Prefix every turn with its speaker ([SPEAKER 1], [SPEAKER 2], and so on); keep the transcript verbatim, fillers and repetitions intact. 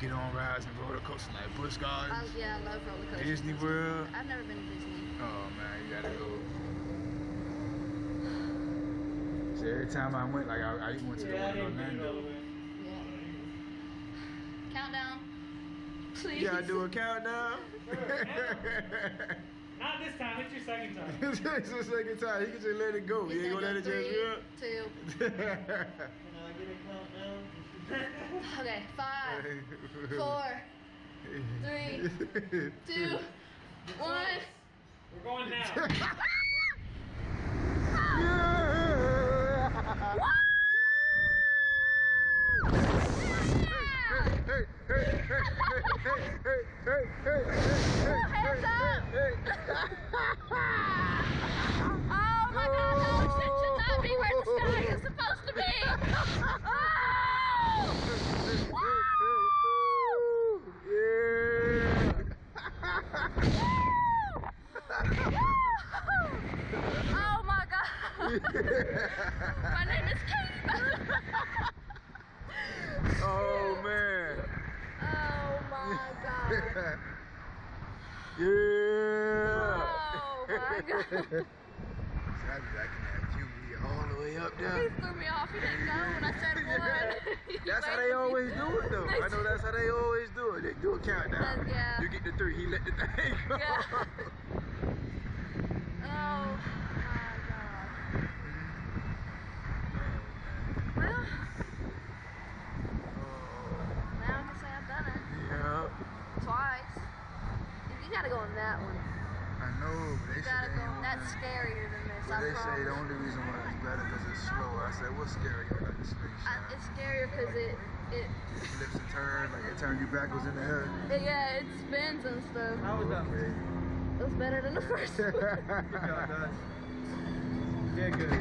[SPEAKER 1] get on rides and roller coasters like Busch Gardens.
[SPEAKER 2] Oh, yeah, I love roller coasters.
[SPEAKER 1] Disney World.
[SPEAKER 2] I've never been to Disney.
[SPEAKER 1] Oh man, you gotta go. So every time I went, like I, I even went to
[SPEAKER 3] Yeah,
[SPEAKER 1] the one in
[SPEAKER 3] I didn't get it all the
[SPEAKER 1] Orlando.
[SPEAKER 3] way.
[SPEAKER 2] Yeah. Countdown. Please.
[SPEAKER 1] You gotta do a countdown.
[SPEAKER 3] Sure. Not this time, it's your second time.
[SPEAKER 1] It's the second time. He can just let it go.
[SPEAKER 2] He's
[SPEAKER 1] You ain't gonna let it
[SPEAKER 2] three,
[SPEAKER 1] just
[SPEAKER 2] two.
[SPEAKER 3] Can I get a countdown?
[SPEAKER 2] Okay, five, four, three, two, one.
[SPEAKER 3] We're going down.
[SPEAKER 1] Hey, hey, hey, hey, hey, hey, hey, hey,
[SPEAKER 2] Hands up! Oh my God, the ocean should not be where the sky is supposed to be. Oh! Oh my God! My name is Katie.
[SPEAKER 1] Oh man!
[SPEAKER 2] Oh my God!
[SPEAKER 1] Yeah!
[SPEAKER 2] Oh my God!
[SPEAKER 1] So I be like, you be all the way up
[SPEAKER 2] He
[SPEAKER 1] there.
[SPEAKER 2] threw me off. He didn't know when I said one.
[SPEAKER 1] That's how they always do it though. I know that's how they always do it. They do a countdown.
[SPEAKER 2] Yeah.
[SPEAKER 1] You get the three, he let the thing go.
[SPEAKER 2] Yeah. Oh my God. Well, now I can say I've done it
[SPEAKER 1] Yeah.
[SPEAKER 2] twice. You gotta go on that one.
[SPEAKER 1] I know, but they
[SPEAKER 2] You gotta
[SPEAKER 1] say
[SPEAKER 2] go.
[SPEAKER 1] they ain't
[SPEAKER 2] That's
[SPEAKER 1] one.
[SPEAKER 2] scarier than this.
[SPEAKER 1] But
[SPEAKER 2] I
[SPEAKER 1] they say the
[SPEAKER 2] promise.
[SPEAKER 1] only reason why it's better because it's slower. I said, what's scarier about the slingshot?
[SPEAKER 2] I, it's scarier because it, it,
[SPEAKER 1] It flips and turns, like it turns you backwards in the air.
[SPEAKER 2] it, yeah, it spins and stuff.
[SPEAKER 3] How was that?
[SPEAKER 1] Okay.
[SPEAKER 2] It was better than the first one.
[SPEAKER 3] Good job, guys. Yeah, good.